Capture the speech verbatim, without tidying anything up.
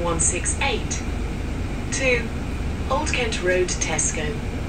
one six eight. To Old Kent Road, Tesco.